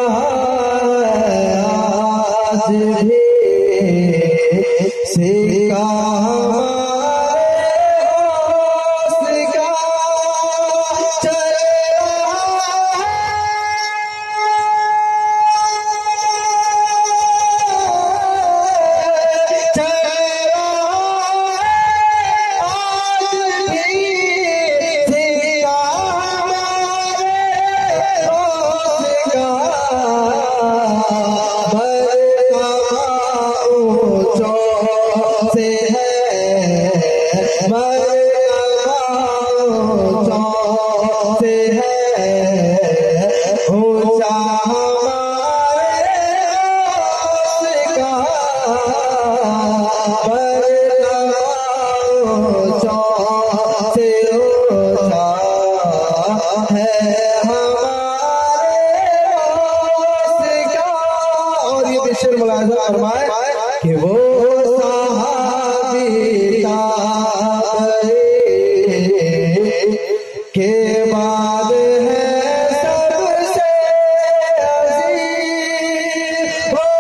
आज भी सिका फरमाए कि वो सहाबी के बाद है सबसे अजीज वो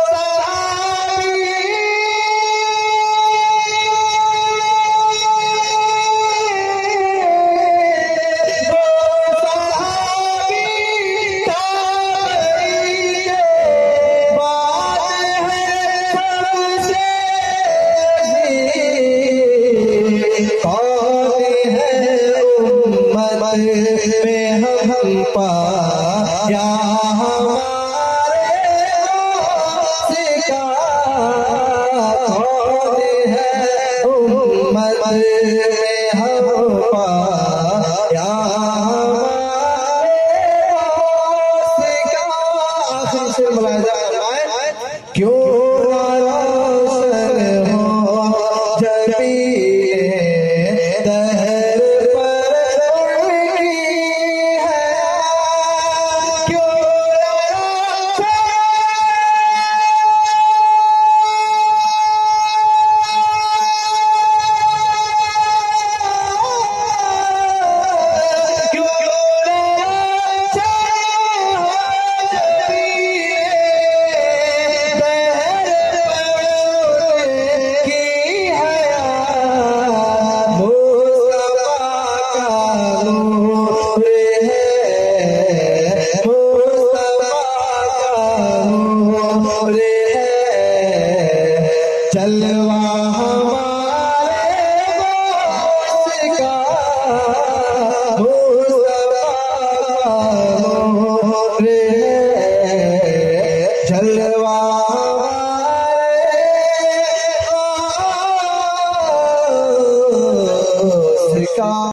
में हम पाया हमारे सिका कौन है उम्मत में हम पाया हमारे सिका। आखिर से मुलाहिजा फरमाए क्यों रोशन हो जबी जलवा हमारे बोस का मुस्तफा नूर है जलवा हमारे बोस का।